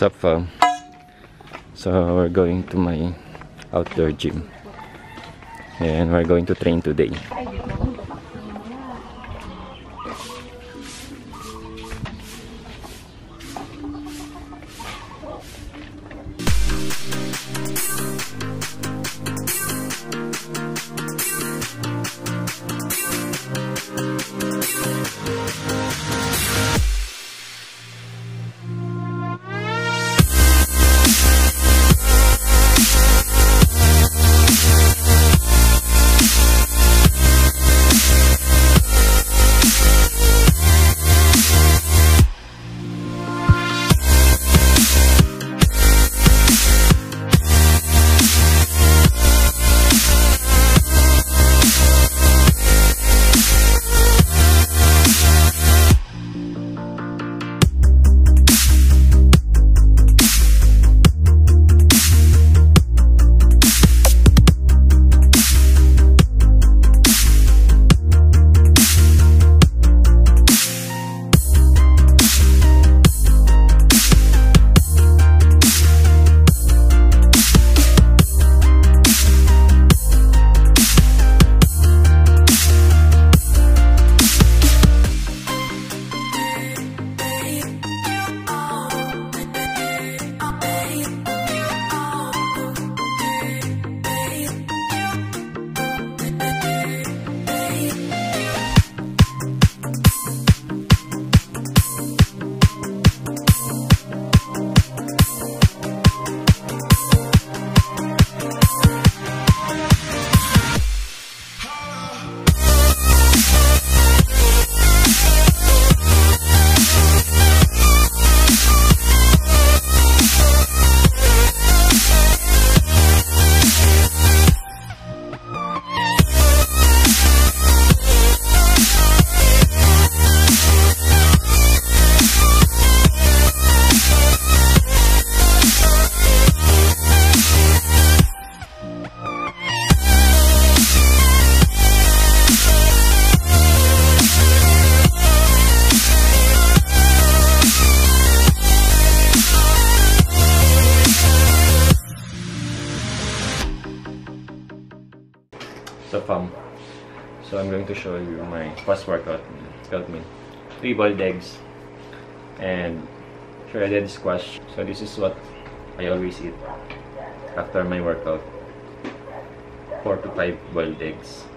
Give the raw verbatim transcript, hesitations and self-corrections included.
What's up, fam? So we're going to my outdoor gym and we're going to train today. So fam, so I'm going to show you my first workout. Got me three boiled eggs and shredded squash. So this is what I always eat after my workout. Four to five boiled eggs.